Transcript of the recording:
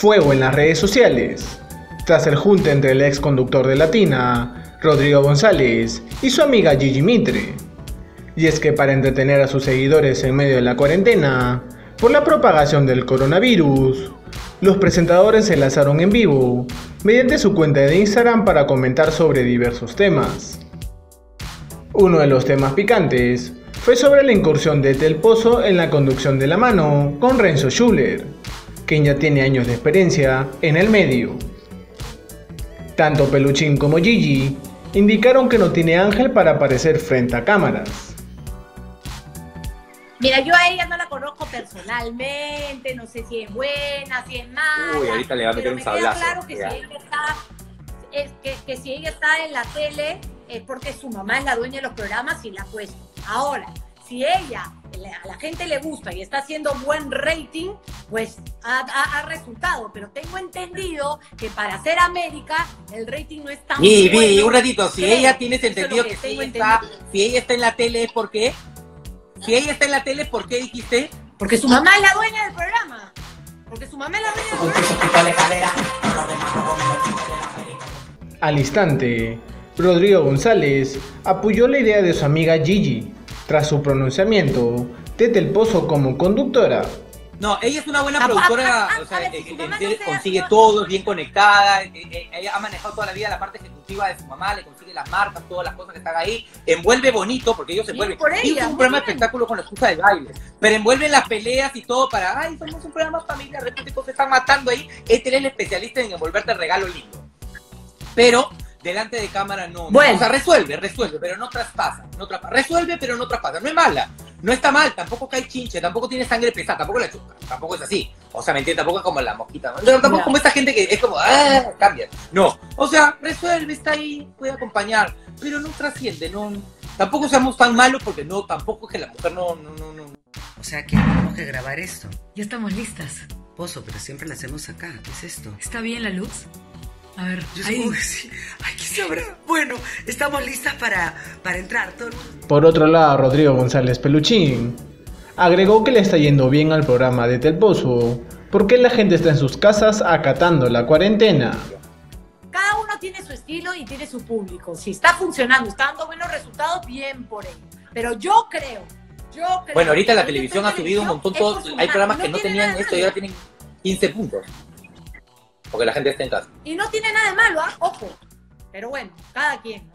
Fuego en las redes sociales, tras el junte entre el ex conductor de Latina, Rodrigo González, y su amiga Gigi Mitre. Y es que para entretener a sus seguidores en medio de la cuarentena, por la propagación del coronavirus, los presentadores se lanzaron en vivo mediante su cuenta de Instagram para comentar sobre diversos temas. Uno de los temas picantes fue sobre la incursión de Tel Pozo en la conducción de La Mano con Renzo Schuller, quien ya tiene años de experiencia en el medio. Tanto Peluchín como Gigi indicaron que no tiene ángel para aparecer frente a cámaras. Mira, yo a ella no la conozco personalmente, no sé si es buena, si es mala. Uy, ahorita le va a meter un sablazo. Claro que si ella está en la tele es porque su mamá es la dueña de los programas y la ha puesto. Ahora, si ella, a la gente le gusta y está haciendo buen rating, pues ha resultado. Pero tengo entendido que para hacer América, el rating no es tan bueno. Un ratito, si ella tienes entendido que si ella está en la tele, ¿es por qué? Si ella está en la tele, ¿por qué dijiste? Porque su mamá es la dueña del programa. Porque su mamá es la dueña del programa. Al instante, Rodrigo González apoyó la idea de su amiga Gigi, tras su pronunciamiento de Tel Pozo como conductora. No, ella es una buena productora, o sea, consigue todo, es bien conectada, ella ha manejado toda la vida la parte ejecutiva de su mamá, le consigue las marcas, todas las cosas que están ahí, envuelve bonito, porque ellos se envuelven. Y es un programa de espectáculo con la excusa de bailes, pero envuelven las peleas y todo para, ay, somos un programa familiar, de repente se están matando ahí, este es el especialista en envolverte regalo lindo. Pero delante de cámara no. Bueno. O sea, resuelve, pero no traspasa. Resuelve, pero no traspasa. No es mala. No está mal, tampoco cae chinche, tampoco tiene sangre pesada, tampoco la chupa. Tampoco es así. O sea, ¿me entiendes? Tampoco es como la mosquita. ¿No? Tampoco es como esta gente que es como, cambia. No. O sea, resuelve, está ahí, puede acompañar. Pero no trasciende, no. Tampoco seamos tan malos porque no, tampoco es que la mujer no. O sea, que tenemos que grabar esto. Ya estamos listas. Pozo, pero siempre la hacemos acá. ¿Qué es esto? ¿Está bien la luz? A ver, sí. Ay, ¿qué sabrá? Bueno, estamos listas para entrar. Por otro lado, Rodrigo González Peluchín agregó que le está yendo bien al programa de Tel Pozo porque la gente está en sus casas acatando la cuarentena. Cada uno tiene su estilo y tiene su público. Si está funcionando, está dando buenos resultados, bien por ello. Pero yo creo. Bueno, ahorita la televisión ha subido un montón. Hay programas que no tenían esto y ahora tienen 15 puntos. Porque la gente está en casa. Y no tiene nada de malo, ojo. Pero bueno, cada quien.